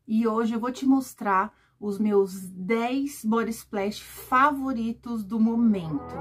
E hoje eu vou te mostrar os meus 10 body splash favoritos do momento.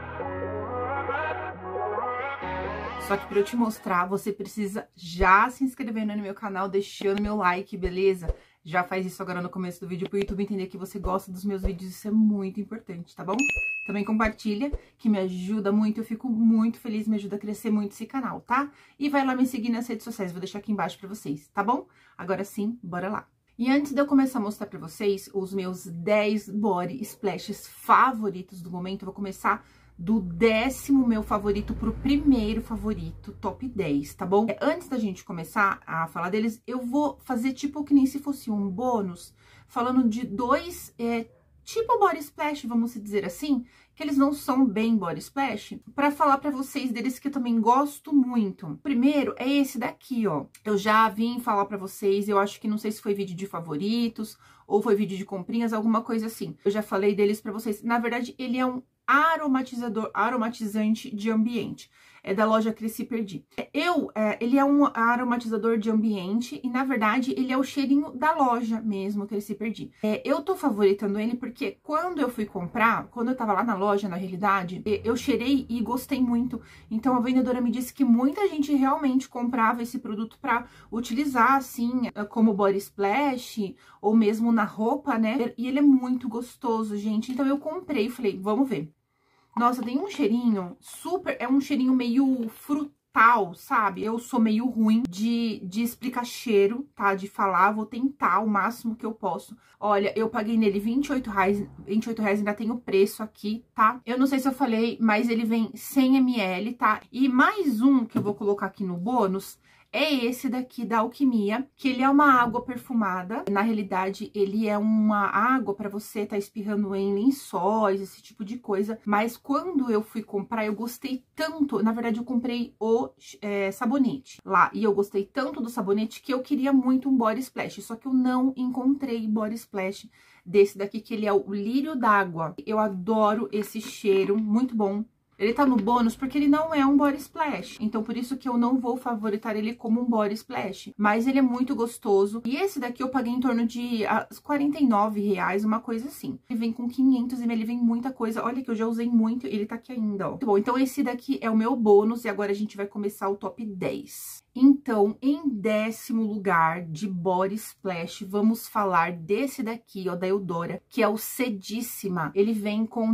Só que para eu te mostrar, você precisa já se inscrevendo no meu canal, deixando meu like, beleza? Já faz isso agora no começo do vídeo pro YouTube entender que você gosta dos meus vídeos, isso é muito importante, tá bom? Também compartilha, que me ajuda muito, eu fico muito feliz, me ajuda a crescer muito esse canal, tá? E vai lá me seguir nas redes sociais, vou deixar aqui embaixo pra vocês, tá bom? Agora sim, bora lá! E antes de eu começar a mostrar pra vocês os meus 10 body splashes favoritos do momento, eu vou começar do 10º meu favorito pro primeiro favorito, top 10, tá bom? Antes da gente começar a falar deles, eu vou fazer tipo que nem se fosse um bônus, falando de dois, tipo body splash, vamos dizer assim, que eles não são bem body splash, pra falar pra vocês deles que eu também gosto muito. O primeiro é esse daqui, ó. Eu já vim falar pra vocês, eu acho que não sei se foi vídeo de favoritos ou foi vídeo de comprinhas, alguma coisa assim. Eu já falei deles pra vocês. Na verdade, ele é um aromatizante de ambiente. É da loja Cresci Perdi. Ele é um aromatizador de ambiente e, na verdade, ele é o cheirinho da loja mesmo, Cresci Perdi. Eu tô favoritando ele porque quando eu fui comprar, quando eu tava lá na loja, na realidade, eu cheirei e gostei muito. Então, a vendedora me disse que muita gente realmente comprava esse produto pra utilizar, assim, como body splash ou mesmo na roupa, né? E ele é muito gostoso, gente. Então, eu comprei e falei, vamos ver. Nossa, tem um cheirinho super... É um cheirinho meio frutal, sabe? Eu sou meio ruim de explicar cheiro, tá? De falar, vou tentar o máximo que eu posso. Olha, eu paguei nele R$28, R$28 ainda tem o preço aqui, tá? Eu não sei se eu falei, mas ele vem 100 ml, tá? E mais um que eu vou colocar aqui no bônus... É esse daqui da Alquimia, que ele é uma água perfumada. Na realidade, ele é uma água para você tá espirrando em lençóis, esse tipo de coisa. Mas quando eu fui comprar, eu gostei tanto. Na verdade, eu comprei o sabonete lá. E eu gostei tanto do sabonete que eu queria muito um body splash. Só que eu não encontrei body splash desse daqui, que ele é o Lírio d'Água. Eu adoro esse cheiro, muito bom. Ele tá no bônus porque ele não é um body splash, então por isso que eu não vou favoritar ele como um body splash, mas ele é muito gostoso. E esse daqui eu paguei em torno de R$49, uma coisa assim. Ele vem com 500 ml, ele vem muita coisa, olha que eu já usei muito, ele tá aqui ainda, ó. Muito bom, então esse daqui é o meu bônus e agora a gente vai começar o top 10. Então, em 10º lugar de body splash, vamos falar desse daqui, ó, da Eudora, que é o Cedíssima. Ele vem com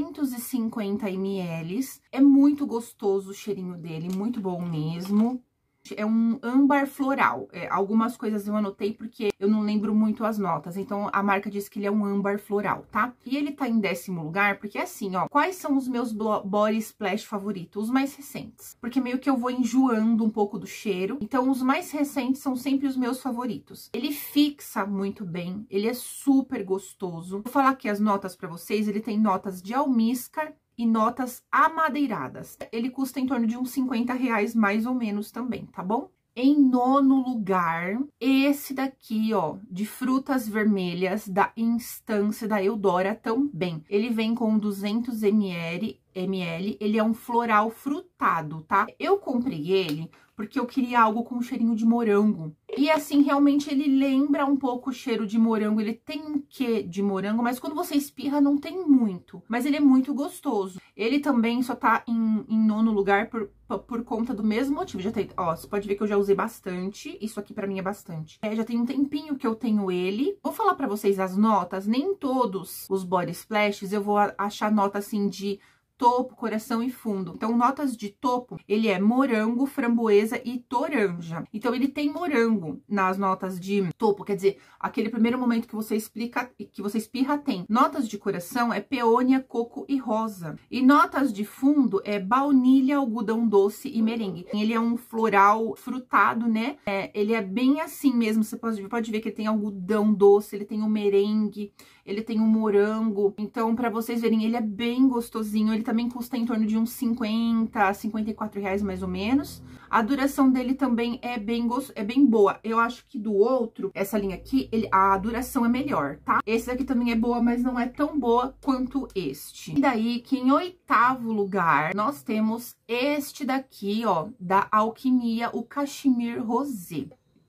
250 ml. É muito gostoso o cheirinho dele, muito bom mesmo. É um âmbar floral. Algumas coisas eu anotei porque eu não lembro muito as notas. Então, a marca diz que ele é um âmbar floral, tá? E ele tá em 10º lugar porque, assim, ó... Quais são os meus body splash favoritos? Os mais recentes. Porque meio que eu vou enjoando um pouco do cheiro. Então, os mais recentes são sempre os meus favoritos. Ele fixa muito bem. Ele é super gostoso. Vou falar aqui as notas pra vocês. Ele tem notas de almíscar e notas amadeiradas. Ele custa em torno de uns R$50 mais ou menos também, tá bom? Em 9º lugar, esse daqui, ó, de frutas vermelhas da Instância da Eudora também. Ele vem com 200 ml, ele é um floral frutado, tá? Eu comprei ele porque eu queria algo com cheirinho de morango. E assim, realmente ele lembra um pouco o cheiro de morango, ele tem um quê de morango, mas quando você espirra não tem muito. Mas ele é muito gostoso. Ele também só tá em 9º lugar por conta do mesmo motivo. Já tem, ó, você pode ver que eu já usei bastante, isso aqui pra mim é bastante. Já tem um tempinho que eu tenho ele. Vou falar pra vocês as notas, nem todos os body splashes eu vou achar nota assim de... topo, coração e fundo. Então, notas de topo, ele é morango, framboesa e toranja. Então, ele tem morango nas notas de topo, quer dizer, aquele primeiro momento que você espirra, tem. Notas de coração é peônia, coco e rosa. E notas de fundo é baunilha, algodão doce e merengue. Ele é um floral frutado, né? Ele é bem assim mesmo, você pode ver que ele tem algodão doce, ele tem o merengue, ele tem o morango. Então, pra vocês verem, ele é bem gostosinho, ele também custa em torno de uns 50 a 54 reais mais ou menos. A duração dele também é bem boa. Eu acho que do outro, essa linha aqui, a duração é melhor, tá? Esse aqui também é boa, mas não é tão boa quanto este. E daí que em 8º lugar, nós temos este daqui, ó, da Alquimia, o Cachemir Rosé.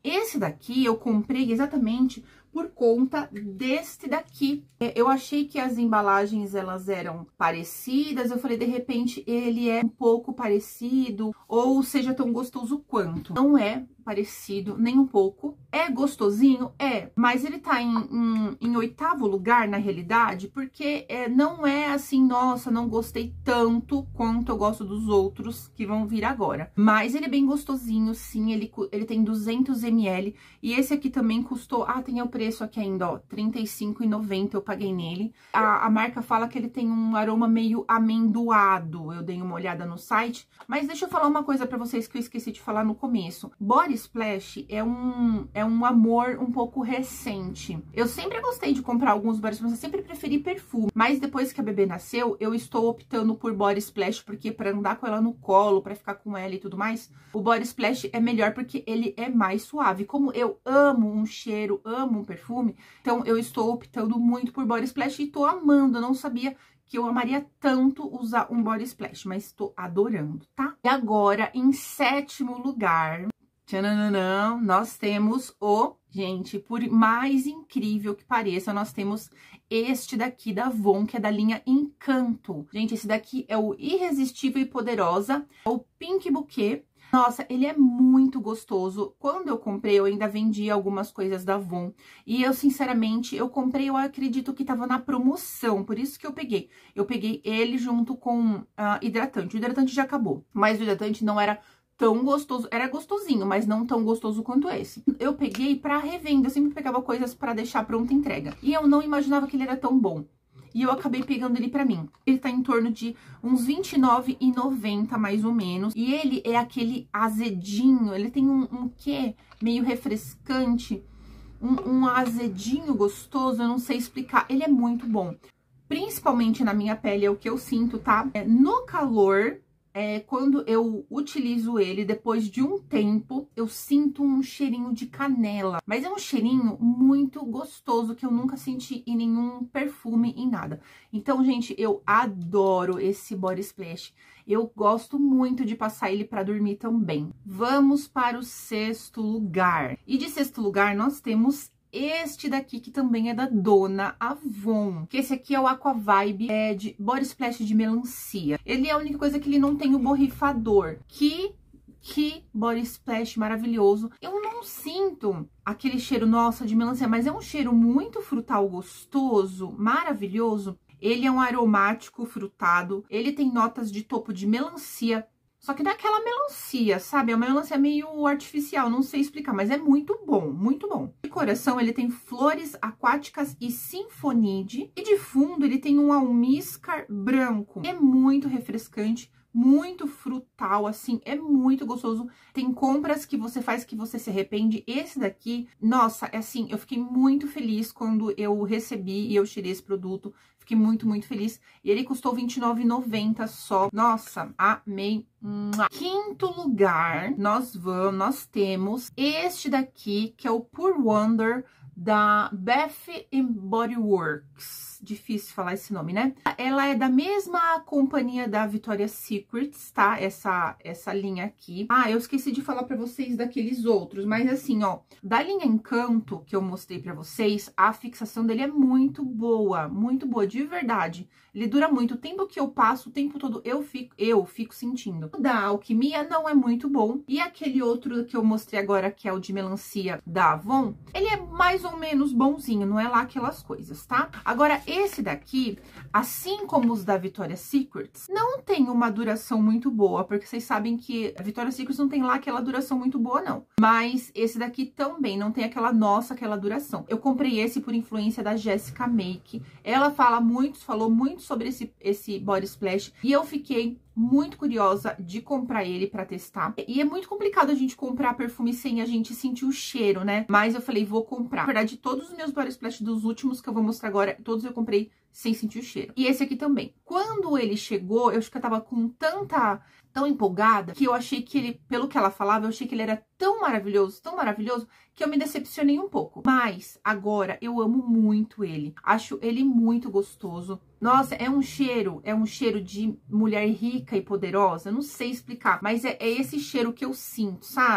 Esse daqui eu comprei exatamente por conta deste daqui. Eu achei que as embalagens, elas eram parecidas, eu falei, de repente, ele é um pouco parecido, ou seja tão gostoso quanto. Não é parecido nem um pouco. É gostosinho? É, mas ele tá em oitavo lugar, na realidade, porque não é assim, nossa, não gostei tanto quanto eu gosto dos outros que vão vir agora. Mas ele é bem gostosinho, sim, ele tem 200 ml, e esse aqui também custou, tem o preço aqui ainda, ó, R$35,90 eu paguei nele. A marca fala que ele tem um aroma meio amendoado, eu dei uma olhada no site, mas deixa eu falar uma coisa pra vocês que eu esqueci de falar no começo. Body Splash é um amor um pouco recente. Eu sempre gostei de comprar alguns body splash, eu sempre preferi perfume, mas depois que a bebê nasceu, eu estou optando por body splash, porque pra andar com ela no colo, pra ficar com ela e tudo mais, o body splash é melhor porque ele é mais suave. Como eu amo um cheiro, amo um perfume, então eu estou optando muito por body splash e tô amando. Eu não sabia que eu amaria tanto usar um body splash, mas tô adorando, tá? E agora, em sétimo lugar, tchananã, nós temos gente, por mais incrível que pareça, nós temos este daqui da Avon, que é da linha Encanto. Gente, esse daqui é o Irresistível e Poderosa, é o Pink Bouquet. Nossa, ele é muito gostoso. Quando eu comprei, eu ainda vendia algumas coisas da Avon. E eu, sinceramente, eu comprei, eu acredito que tava na promoção, por isso que eu peguei. Eu peguei ele junto com hidratante. O hidratante já acabou, mas o hidratante não era tão gostoso, era gostosinho, mas não tão gostoso quanto esse. Eu peguei pra revenda, eu sempre pegava coisas pra deixar pronta entrega. E eu não imaginava que ele era tão bom. E eu acabei pegando ele pra mim. Ele tá em torno de uns R$29,90, mais ou menos. E ele é aquele azedinho, ele tem um quê meio refrescante, um azedinho gostoso, eu não sei explicar. Ele é muito bom. Principalmente na minha pele, é o que eu sinto, tá? No calor, quando eu utilizo ele, depois de um tempo, eu sinto um cheirinho de canela. Mas é um cheirinho muito gostoso, que eu nunca senti em nenhum perfume, em nada. Então, gente, eu adoro esse body splash. Eu gosto muito de passar ele pra dormir também. Vamos para o sexto lugar. E de sexto lugar, nós temos este daqui, que também é da Dona Avon, que esse aqui é o Aqua Vibe, de body splash de melancia. Ele é a única coisa que ele não tem o borrifador. Que body splash maravilhoso. Eu não sinto aquele cheiro, nossa, de melancia, mas é um cheiro muito frutal, gostoso, maravilhoso. Ele é um aromático frutado, ele tem notas de topo de melancia, só que não é aquela melancia, sabe? É uma melancia meio artificial, não sei explicar, mas é muito bom, muito bom. De coração, ele tem flores aquáticas e sinfonide. E de fundo, ele tem um almíscar branco. É muito refrescante, muito frutal, assim, é muito gostoso. Tem compras que você faz que você se arrepende. Esse daqui, nossa, é assim, eu fiquei muito feliz quando eu recebi e eu tirei esse produto. Fiquei muito, muito feliz. E ele custou R$29,90 só. Nossa, amei. Quinto lugar, nós temos este daqui, que é o Pure Wonder da Bath Body Works. Difícil falar esse nome, né? Ela é da mesma companhia da Victoria's Secrets, tá? Essa linha aqui. Eu esqueci de falar pra vocês daqueles outros, mas assim, ó, da linha Encanto, que eu mostrei pra vocês, a fixação dele é muito boa, de verdade. Ele dura muito. O tempo que eu passo, o tempo todo, eu fico sentindo. O da Alquimia não é muito bom. E aquele outro que eu mostrei agora, que é o de melancia da Avon, ele é mais ou menos bonzinho, não é lá aquelas coisas, tá? Agora, esse daqui, assim como os da Victoria's Secrets, não tem uma duração muito boa, porque vocês sabem que a Victoria's Secrets não tem lá aquela duração muito boa, não. Mas esse daqui também não tem aquela duração. Eu comprei esse por influência da Jessica Make. Ela falou muito sobre esse body splash, e eu fiquei muito curiosa de comprar ele pra testar. E é muito complicado a gente comprar perfume sem a gente sentir o cheiro, né? Mas eu falei, vou comprar. Na verdade, todos os meus body splash dos últimos que eu vou mostrar agora, todos eu comprei sem sentir o cheiro. E esse aqui também. Quando ele chegou, eu acho que eu tava com tão empolgada, que eu achei que ele, pelo que ela falava, eu achei que ele era tão maravilhoso, que eu me decepcionei um pouco. Mas agora eu amo muito ele. Acho ele muito gostoso. Nossa, é um cheiro de mulher rica e poderosa. Não sei explicar, mas é esse cheiro que eu sinto, sabe?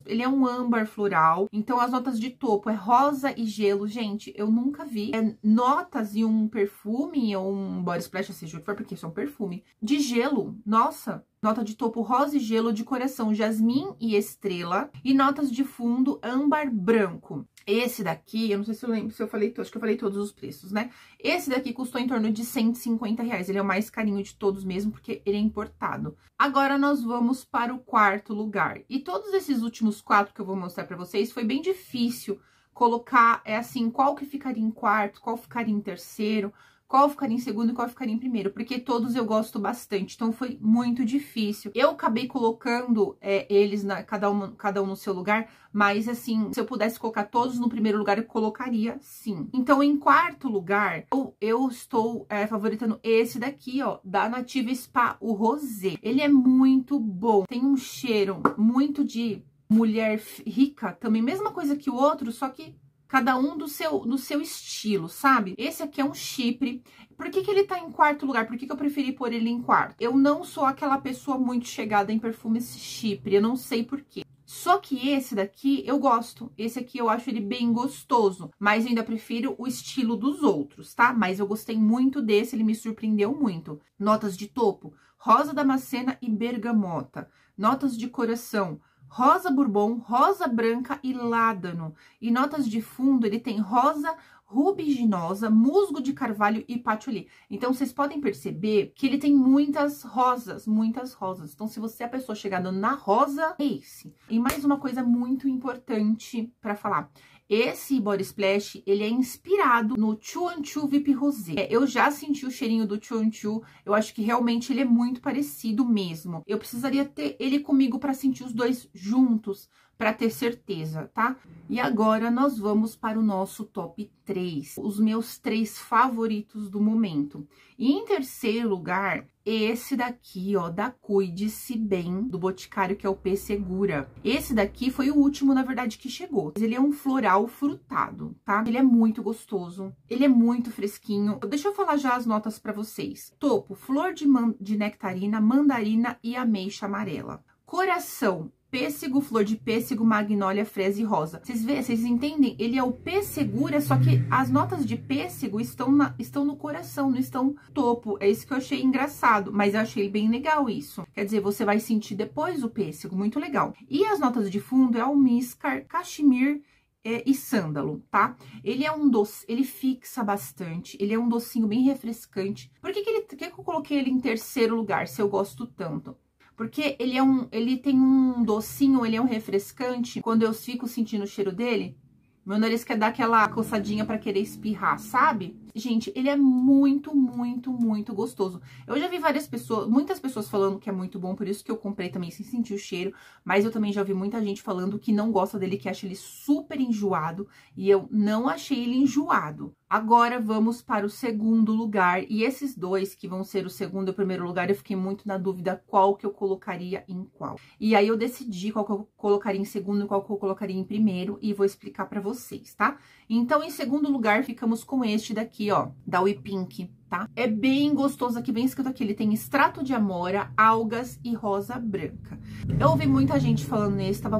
Ele é um âmbar floral, então as notas de topo é rosa e gelo. Gente, eu nunca vi notas em um perfume ou um body splash, seja o que for, porque isso é um perfume, de gelo. Nossa! Nota de topo rosa e gelo, de coração jasmim e estrela. E notas de fundo âmbar branco. Esse daqui, eu não sei se eu lembro se eu falei, acho que eu falei todos os preços, né? Esse daqui custou em torno de R$150. Ele é o mais carinho de todos mesmo, porque ele é importado. Agora nós vamos para o quarto lugar. E todos esses últimos 4 que eu vou mostrar pra vocês, foi bem difícil colocar, assim, qual que ficaria em quarto, qual ficaria em terceiro, qual ficaria em segundo e qual ficaria em primeiro, porque todos eu gosto bastante, então foi muito difícil. Eu acabei colocando eles, cada um no seu lugar, mas assim, se eu pudesse colocar todos no primeiro lugar, eu colocaria sim. Então, em quarto lugar, eu estou favoritando esse daqui, ó, da Nativa Spa, o Rosé. Ele é muito bom, tem um cheiro muito de mulher rica, também mesma coisa que o outro, só que cada um do seu estilo, sabe? Esse aqui é um chipre. Por que ele tá em quarto lugar? Por que eu preferi pôr ele em quarto? Eu não sou aquela pessoa muito chegada em perfumes chipre, eu não sei por quê. Só que esse daqui eu gosto. Esse aqui eu acho ele bem gostoso, mas eu ainda prefiro o estilo dos outros, tá? Mas eu gostei muito desse, ele me surpreendeu muito. Notas de topo, rosa damascena e bergamota. Notas de coração, rosa bourbon, rosa branca e ládano. E notas de fundo, ele tem rosa rubiginosa, musgo de carvalho e patchouli. Então, vocês podem perceber que ele tem muitas rosas, muitas rosas. Então, se você é a pessoa chegada na rosa, é esse. E mais uma coisa muito importante para falar. Esse body splash, ele é inspirado no Chuan Chu VIP Rosé. Eu já senti o cheirinho do Chuan Chu, eu acho que realmente ele é muito parecido mesmo. Eu precisaria ter ele comigo para sentir os dois juntos, para ter certeza, tá? E agora nós vamos para o nosso top 3, os meus 3 favoritos do momento. E em terceiro lugar, esse daqui, ó, da Cuide-se Bem, do Boticário, que é o P Segura. Esse daqui foi o último, na verdade, que chegou. Ele é um floral frutado, tá? Ele é muito gostoso, ele é muito fresquinho. Deixa eu falar já as notas pra vocês. Topo, flor de nectarina, mandarina e ameixa amarela. Coração, pêssego, flor de pêssego, magnólia, fresa e rosa. Vocês entendem? Ele é o P-Segura, só que as notas de pêssego estão no coração, não estão no topo. É isso que eu achei engraçado, mas eu achei bem legal isso. Quer dizer, você vai sentir depois o pêssego, muito legal. E as notas de fundo é almíscar, cachemir e sândalo, tá? Ele é um doce, ele fixa bastante, ele é um docinho bem refrescante. Por que eu coloquei ele em terceiro lugar, se eu gosto tanto? Porque ele tem um docinho, ele é um refrescante. Quando eu fico sentindo o cheiro dele, meu nariz quer dar aquela coçadinha pra querer espirrar, sabe? Gente, ele é muito, muito, muito gostoso. Eu já vi muitas pessoas falando que é muito bom, por isso que eu comprei também sem sentir o cheiro. Mas eu também já vi muita gente falando que não gosta dele, que acha ele super enjoado. E eu não achei ele enjoado. Agora vamos para o segundo lugar. E esses dois que vão ser o segundo e o primeiro lugar, eu fiquei muito na dúvida qual que eu colocaria em qual. E aí eu decidi qual que eu colocaria em segundo e qual que eu colocaria em primeiro. E vou explicar pra vocês, tá? Então, em segundo lugar, ficamos com este daqui, ó, da We Pink, tá? É bem gostoso, aqui, bem escrito aqui, ele tem extrato de amora, algas e rosa branca. Eu ouvi muita gente falando nele, tava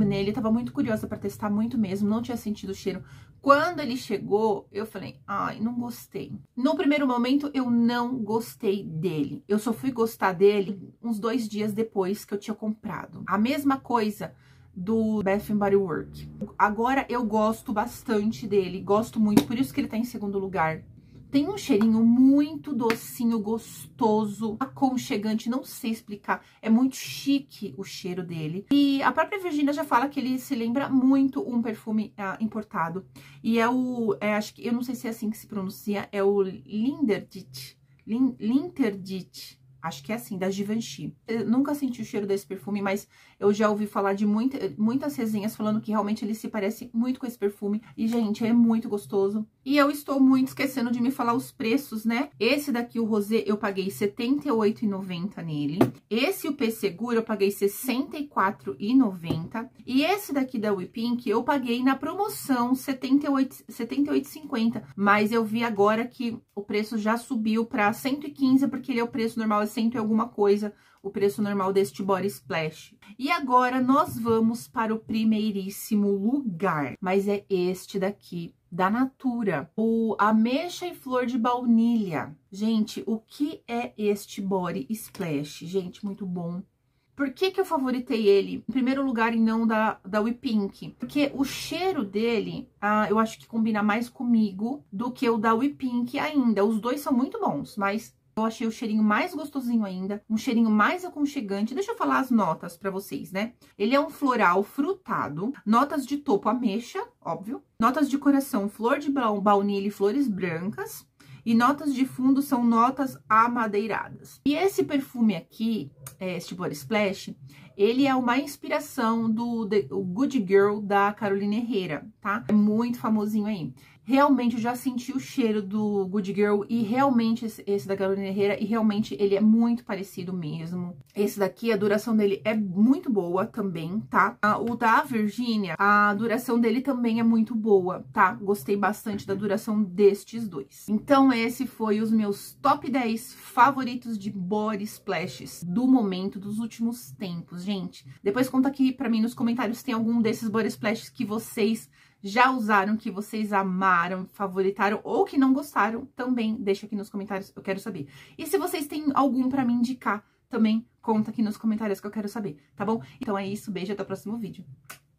muito curiosa pra testar muito mesmo, não tinha sentido o cheiro. Quando ele chegou, eu falei, ai, não gostei. No primeiro momento, eu não gostei dele. Eu só fui gostar dele uns 2 dias depois que eu tinha comprado. A mesma coisa do Bath Body Works. Agora eu gosto bastante dele, gosto muito, por isso que ele tá em segundo lugar. Tem um cheirinho muito docinho, gostoso, aconchegante, não sei explicar. É muito chique o cheiro dele. E a própria Virginia já fala que ele se lembra muito um perfume importado. E é acho que, eu não sei se é assim que se pronuncia, é o Linterdit. Acho que é assim, da Givenchy. Eu nunca senti o cheiro desse perfume, mas eu já ouvi falar de muitas resenhas falando que realmente ele se parece muito com esse perfume. E, gente, é muito gostoso. E eu estou muito esquecendo de me falar os preços, né? Esse daqui, o rosé, eu paguei R$ 78,90 nele. Esse, o P Seguro, eu paguei R$ 64,90. E esse daqui da We Pink, eu paguei na promoção R$ 78,50. Mas eu vi agora que o preço já subiu para 115, porque ele é o preço normal, é 100 e alguma coisa, o preço normal deste Body Splash. E agora nós vamos para o primeiríssimo lugar, mas é este daqui, da Natura, o Ameixa e Flor de Baunilha. Gente, o que é este Body Splash? Gente, muito bom. Por que que eu favoritei ele em primeiro lugar e não da We Pink? Porque o cheiro dele, eu acho que combina mais comigo do que o da We Pink ainda. Os dois são muito bons, mas eu achei o cheirinho mais gostosinho ainda, um cheirinho mais aconchegante. Deixa eu falar as notas pra vocês, né? Ele é um floral frutado, notas de topo ameixa, óbvio, notas de coração flor de baunilha e flores brancas, e notas de fundo são notas amadeiradas. E esse perfume aqui, este Body Splash, ele é uma inspiração do Good Girl da Carolina Herrera, tá? É muito famosinho aí. Realmente, eu já senti o cheiro do Good Girl e realmente esse da Carolina Herrera, e realmente ele é muito parecido mesmo. Esse daqui, a duração dele é muito boa também, tá? O da Virginia, a duração dele também é muito boa, tá? Gostei bastante da duração destes dois. Então, esse foi os meus top 10 favoritos de Body Splashes do momento, dos últimos tempos, gente. Depois conta aqui pra mim nos comentários se tem algum desses Body Splashes que vocês já usaram, que vocês amaram, favoritaram ou que não gostaram, também deixa aqui nos comentários, eu quero saber. E se vocês têm algum pra me indicar, também conta aqui nos comentários que eu quero saber, tá bom? Então é isso, beijo, até o próximo vídeo.